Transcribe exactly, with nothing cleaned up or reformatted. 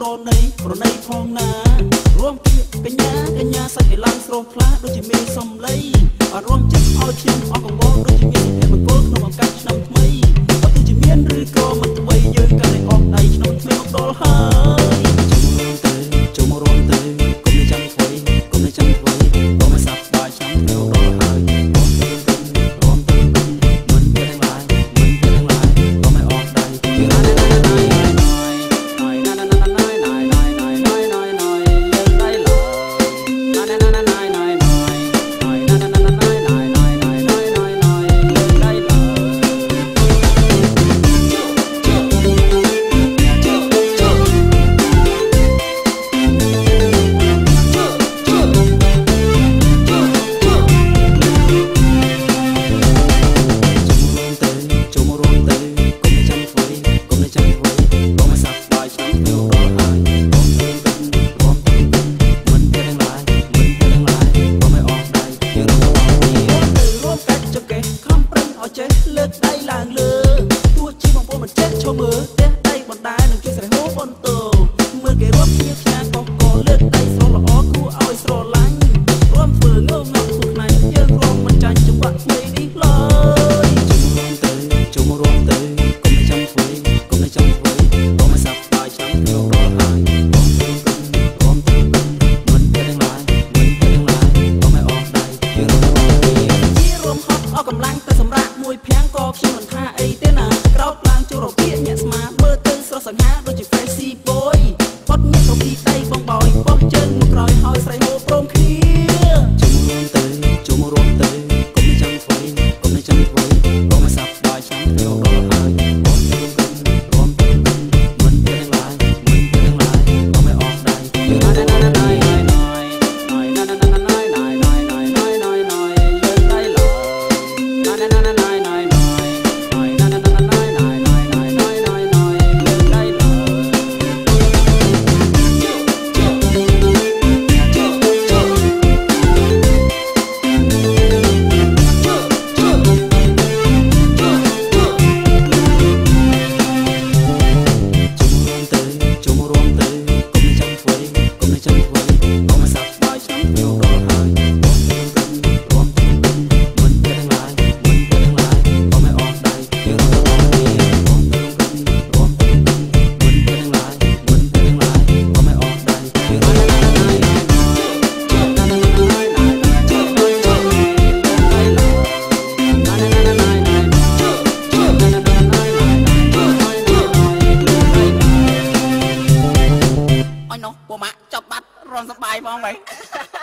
ในប្រណីផងណារួមគៀកញ្ញាកញ្ញាសាច់ឯឡើងស្រោផ្លាដូចជាមានសំឡីអត់រួមចិត្តឲ្យខ្ញុំអស់កង្វល់ដូចជាមានសុភមង្គលក្នុងឱកាសឆ្នាំថ្មីបើទោះជាមានឬក៏មិនអ្វីយើងក៏តែអស់ដៃឆ្នាំថ្មីមកដល់ហើយចូលមករួមទៅកុំនៅចាំធ្វើកុំនៅចាំធ្វើកុំឲ្យសាប់បាយឆ្នាំថ្មីមកដល់ហើយរួមទៅមិនមានឡើយមិនមានឡើយកុំឲ្យអស់ដៃណាណាណាណាលើកដៃឡើងលើទោះជាបងប្អូនមិនចេះឈរមើលទេដៃបណ្ដានឹងជួយស្រែហូបបន្ទោមើលគេរាប់គ្នាផ្ញើកោះកលើកដៃស្រល្អគួរឲ្យស្រឡាញ់រួមធ្វើងងងក់ខ្លួនឯងយើងរងមិនចាញ់ចង្វាក់ថ្មីនេះឡើយចូលមករួមទៅចូលមករួមទៅកុំចាំធ្វើកុំចាំធ្វើកុំឲ្យសាប់បាយឆ្នាំក្នុងរហហើយរួមទៅមិនមានឡើយមិនមានឡើយកុំឲ្យអស់ដៃយើងរងជារួមហត់អស់កម្លាំងទៅសម្រាប់មួយភាំងក៏ខ្ញុំមិនថាអីទេណាក្រោតឡើងចូលរបៀបញាក់ស្មាមើលទៅស្រស់សង្ហាដូចជា Fancy Boy បត់ញាក់ទៅពីដៃបងបោយបោះជើងមកក្រោយហើយស្រែហូបព្រមគ្នាចូលមករួមទៅចូលមករួមទៅកុំចាំធ្វើកុំចាំធ្វើកុំឲ្យសាប់បាយឆ្នាំក្នុងដល់ហើយបងរួមទៅមិនមានឡើយមិនមានឡើយកុំឲ្យអស់ដៃណាណាណាណាចប់បាត់រនសបាយផងបែ